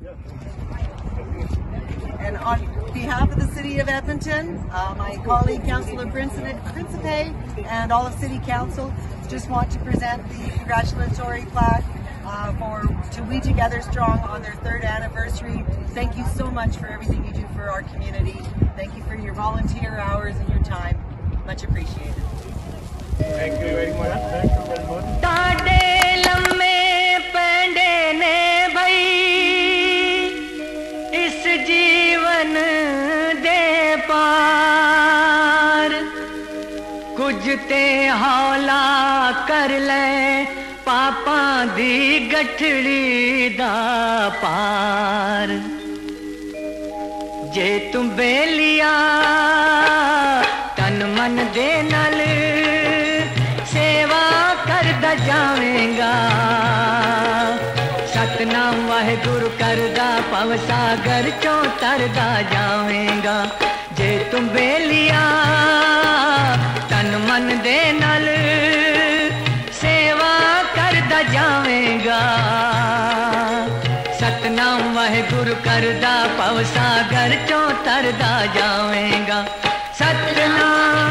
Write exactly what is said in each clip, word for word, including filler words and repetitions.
And on behalf of the City of Edmonton, uh, my colleague, Councillor Principe, and all of City Council, just want to present the congratulatory plaque uh, for To We Together Strong on their third anniversary. Thank you so much for everything you do for our community. Thank you for your volunteer hours and your time. Much appreciated. Thank you very much. Thank you very much. कुछ ते हौला कर ले पापा दी गठड़ी दा पार जे तू बेलिया तन मन दे नल सेवा करदा जावेंगा सतनाम वाहेगुरु करदा पव सागर चों तरदा जावेंगा जे तू बेलिया तन मन दे नल सेवा करदा जावेंगा सतनाम वाहेगुरु करदा पव सागर चों तरदा जावेंगा सतनाम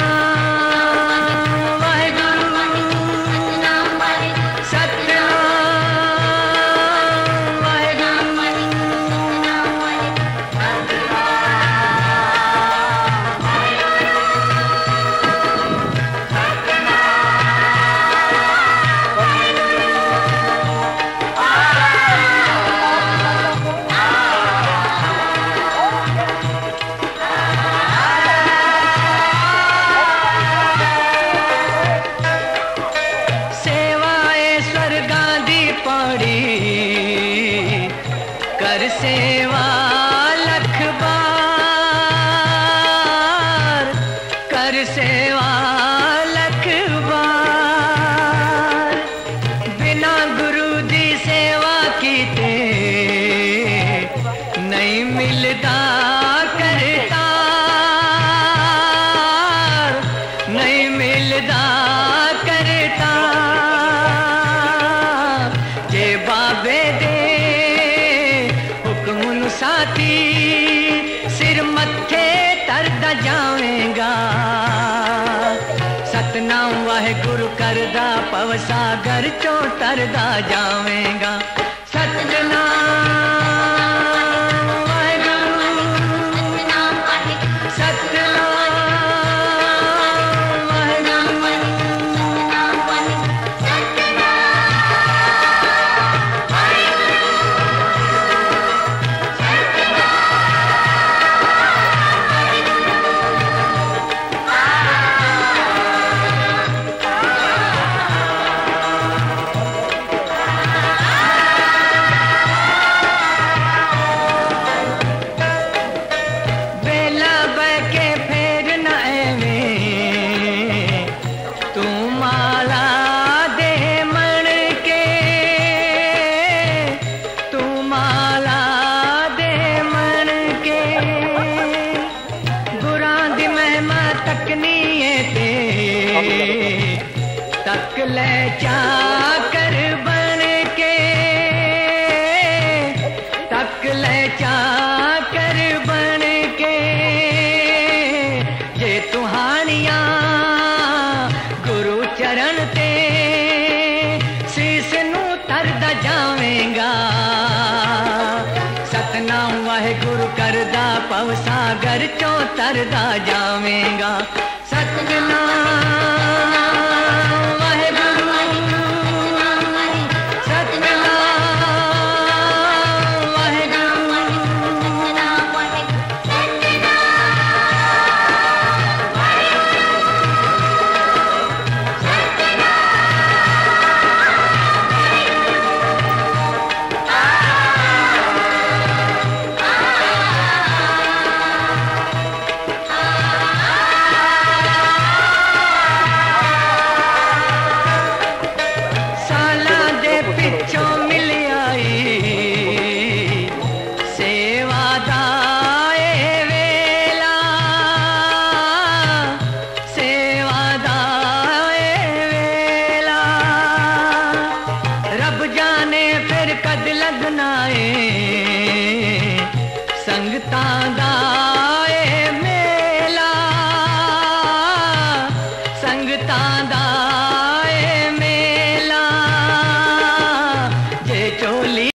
कर सेवा लख बार कर सेवा लख बार बिना गुरु दी सेवा कीते नहीं मिलता करतार नहीं मिलता करतार जे बाबे दे साथी सिर मत्थे तरदा जावेंगा सतनाम वाहेगुरु करदा पव सागर चों तरदा जावेंगा सतनाम तक ले चाकर बन के तक ले चाकर बन के जे तुहानिया गुरु चरण ते शीस नू तरदा जावेंगा सतनाम वाहेगुरु करदा पव सागर चों तरदा जावेंगा